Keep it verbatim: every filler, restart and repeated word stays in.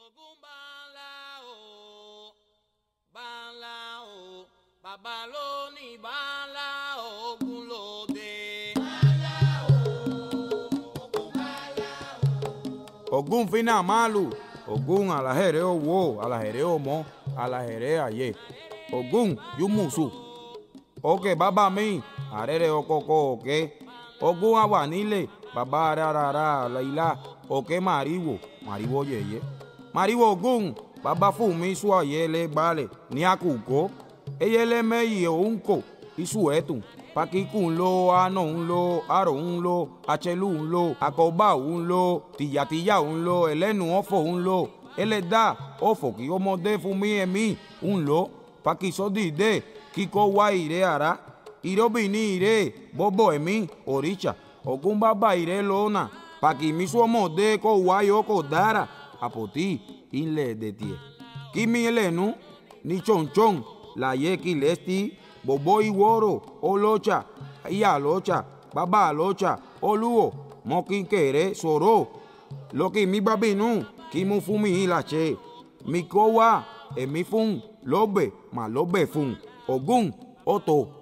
Ògún Bánláò, Bánláò, bàbá ló ní Bánláò, Ògún lóde. Bánláò, Ògún Bánláò. Ògún fina malu, Ògún alajere owo, alajere omo, alajere aye. Ògún yumusu. Oke baba mi, arere okoko oke. Ògún awa nílé, baba rarara laila, oke mariwo, mariwo yeye. Mariwo Ògún, baba fún mi su ayele gbale, ní àkùkọ. Eyele meyi onko, isu etun. Pakiku ń lo, ano ń lo, aro ń lo, achelu ń lo, akoba ń lo, tìyàtìyà ń lo, ẹlẹ́nu ọ̀fọ̀ ń lo, ẹlẹ́dà ọ̀fọ̀ kí ọmọdé fún mi ẹ̀mí ń lo, pakisọ́dìdé kíkọ́ wá ìrẹ́ ara, ìrọ́bìnrin ìrẹ́ bọ́bọ̀ ẹ̀mí òrìṣà, Ògún bàbá ìrẹ́ lọ́nà, pakìmísú ọmọdé kó wáyọ̀ kó dára, àpótí ilẹ̀ dẹ̀tìẹ̀. Kí mi ẹlẹ́nu ní chonchon láyé kí lẹ́sí. Bobo iworo, olocha, iya locha, baba locha, oluo, mokinkere, soro. Loki mi babinu, ki mu fún mi ilache. Mi ko wa, emi fún, lobe, ma lobe fún. Ògún, oto.